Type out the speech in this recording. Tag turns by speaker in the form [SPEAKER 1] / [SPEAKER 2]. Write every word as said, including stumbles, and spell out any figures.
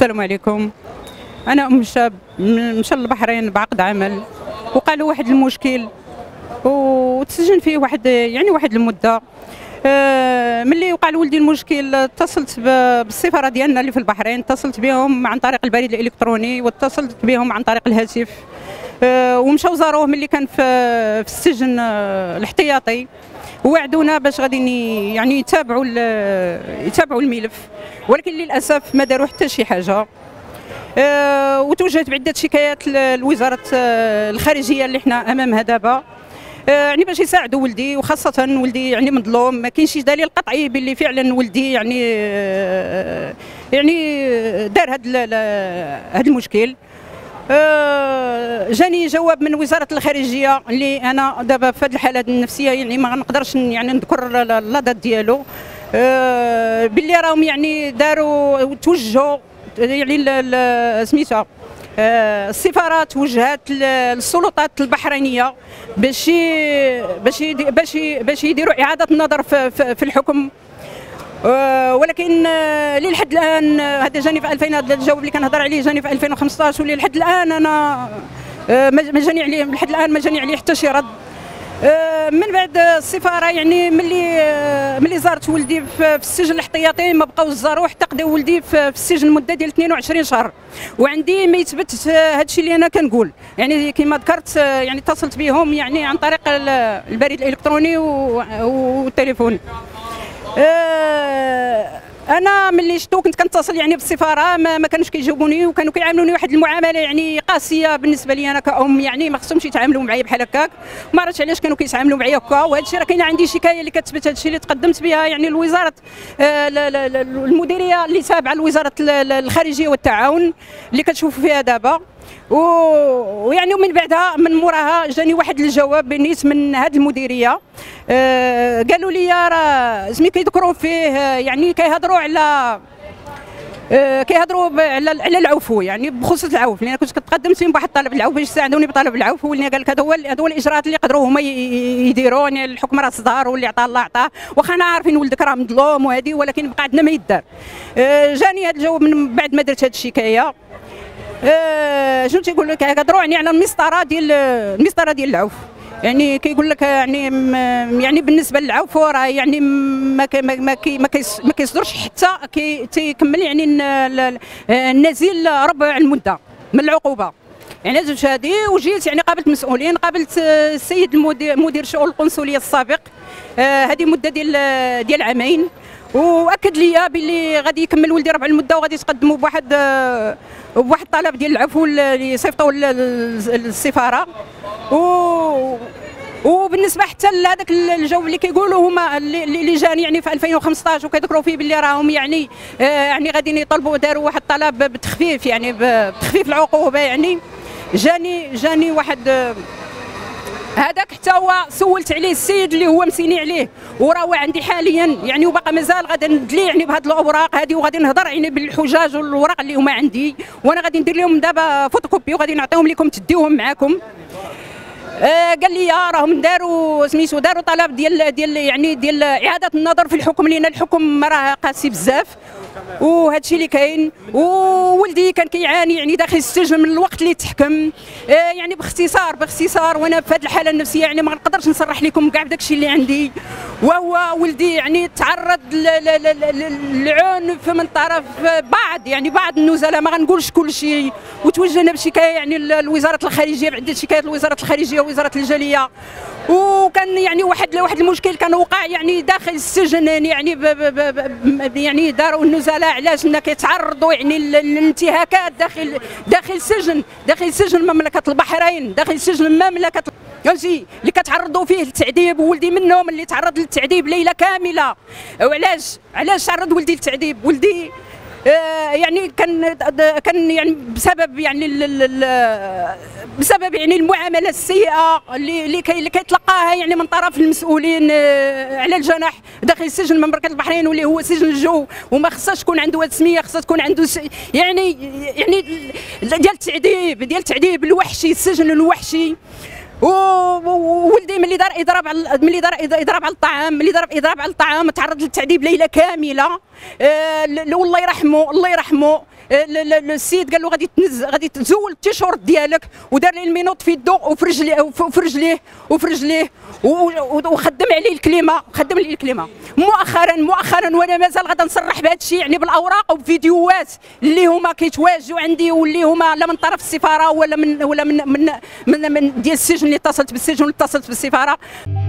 [SPEAKER 1] السلام عليكم. انا ام شاب مشى للبحرين بعقد عمل، وقالوا واحد المشكل وتسجن فيه واحد يعني واحد المده. آه ملي وقع لولدي المشكل اتصلت بالسفاره ديالنا اللي في البحرين، اتصلت بهم عن طريق البريد الالكتروني واتصلت بهم عن طريق الهاتف. آه ومشاو زاروه ملي كان في في السجن الاحتياطي، ووعدونا باش غادي يعني يتابعوا يتابعوا الملف، ولكن للاسف ما داروا حتى شي حاجه. أه وتوجهت بعده شكايات لوزاره الخارجيه اللي حنا امامها دابا، أه يعني باش يساعدوا ولدي، وخاصه ولدي يعني مظلوم، ما كاينش دليل قطعي باللي فعلا ولدي يعني أه يعني دار هذا هذا المشكل. أه جاني جواب من وزاره الخارجيه اللي انا دابا في هذه الحاله النفسيه يعني ما نقدرش يعني نذكر لا دات ديالو، أه باللي راهم يعني داروا توجهوا يعني سميتها السفارات وجهات للسلطات البحرينيه باش باش باش باش يديروا اعاده النظر في, في الحكم. ولكن للحد الان هذا جاني في ألفين، هذا الجواب اللي كنهضر عليه جاني في ألفين وخمسطاش، وللحد الان انا ما جاني عليه لحد الان ما جاني عليه حتى شي رد. من بعد السفاره يعني ملي ملي زارت ولدي في السجن الاحتياطي ما بقاوش زاروه حتى قضاو ولدي في السجن مده ديال اثنين وعشرين شهر، وعندي ما يثبت هذا الشيء اللي انا كنقول. يعني كما ذكرت يعني اتصلت بهم يعني عن طريق البريد الالكتروني والتليفون. انا ملي شفتو كنت كنتصل يعني بالسفاره ما, ما كانوش كيجاوبوني، وكانوا كيعاملوني واحد المعامله يعني قاسيه بالنسبه لي انا كأم، يعني ما خصهمش يتعاملوا معايا بحال هكاك، ما عرفتش علاش كانوا كيتعاملوا معايا هكا. وهذا الشيء راه كاينه عندي شكايه اللي كتثبت هذا الشيء اللي تقدمت بها يعني لوزاره المديريه اللي تابعه لوزاره الخارجيه والتعاون اللي كتشوفوا فيها دابا. ويعني ومن بعدها من موراها جاني واحد الجواب بنيت من هذه المديريه، آه قالوا لي راه زعما كيذكروا فيه يعني كيهضروا على آه كيهضروا على على العفو، يعني بخصوص العفو، لان كنت قدمت لهم بواحد الطلب العفو باش يساعدوني بطلب العفو، واللي قال لك هذا هو هذا هو الاجراءات اللي يقدروا هما يديروا. يعني الحكم راه صدار واللي عطاه الله عطاه، واخا انا عارفين ولدك راه مظلوم وهذه، ولكن بقى عندنا ما يدار. آه جاني هذا الجواب من بعد ما درت هذه الشكايه. أه شنو تيقول لك؟ كيهضروا يعني على المسطره ديال المسطره ديال العفو، يعني كيقول لك يعني يعني بالنسبه للعفو راه يعني ما ما ما, ما كيصدرش حتى كيكمل يعني النزيل ربع المده من العقوبه. يعني درت هذه وجيت يعني قابلت مسؤولين، قابلت السيد المدير مدير شؤون القنصليه السابق، أه هذه مده ديال ديال عامين، واكد لي باللي غادي يكمل ولدي ربع المده وغادي يتقدموا بواحد بواحد الطلب ديال العفو اللي صيفطوا للسفاره. و وبالنسبه حتى لهذاك الجواب اللي كيقولوا هما اللي جاني يعني في ألفين وخمسطاش وكيذكروا فيه باللي راهم يعني آه يعني غاديين يطلبوا داروا واحد الطلب بتخفيف يعني بتخفيف العقوبه. يعني جاني جاني واحد هذاك حتى هو سولت عليه السيد اللي هو مسيني عليه، وراه عندي حاليا يعني وباقي مازال غادي ندلي يعني بهذه الاوراق هذه، وغادي نهضر يعني بالحجاج والوراق اللي هما عندي، وانا غادي ندير لهم دابا فوتوكوبي وغادي نعطيهم لكم تديوهم معاكم. آه قال لي راهم داروا سميتو داروا طلب ديال ديال يعني ديال اعاده النظر في الحكم، لان الحكم راه قاسي بزاف وهذا الشيء اللي كاين. وولدي كان كيعاني يعني داخل السجن من الوقت اللي تحكم. آه يعني باختصار باختصار وانا في هذه الحاله النفسيه يعني ما نقدرش نصرح لكم كاع بداك الشيء اللي عندي. وهو ولدي يعني تعرض للعنف من طرف بعض يعني بعض النزلاء، ما غنقولش كل شيء، وتوجهنا بشكايه يعني لوزاره الخارجيه بعده شكايات لوزاره الخارجيه ووزاره الجاليه. وكان يعني واحد واحد المشكل كان وقع يعني داخل السجن، يعني ب ب ب يعني داروا النزلاء علاش ان كيتعرضوا يعني للانتهاكات داخل داخل السجن داخل سجن مملكه البحرين، داخل سجن مملكه فهمتي اللي كتعرضوا فيه للتعذيب. وولدي منهم اللي تعرض للتعذيب ليله كامله. وعلاش علاش تعرض ولدي للتعذيب؟ ولدي آه يعني كان كان يعني بسبب يعني بسبب يعني المعامله السيئه اللي اللي كيتلقاها يعني من طرف المسؤولين آه على الجناح داخل سجن مملكه البحرين، واللي هو سجن الجو، وما خصهاش تكون عنده هذه السميه، خصها تكون عنده يعني يعني ديال التعذيب ديال التعذيب الوحشي، السجن الوحشي. وولدي ملي دار اضراب على ملي دار اضراب على الطعام ملي دار اضراب على الطعام تعرض للتعذيب ليله كامله. آه والله يرحمه الله يرحمه السيد قال له غادي تنز غادي تزول التيشورت ديالك، ودار لي المينوط في يدو وفي رجليه وفي رجليه وفي رجليه وخدم عليه الكلمه خدم عليه الكلمه. مؤخرا مؤخرا وانا مازال غادا نصرح بهذا الشيء، يعني بالاوراق وبفيديوهات اللي هما كيتواجدوا عندي، واللي هما لا من طرف السفاره ولا من ولا من من من, من ديال السجن اللي اتصلت بالسجن واللي اتصلت بالسفاره.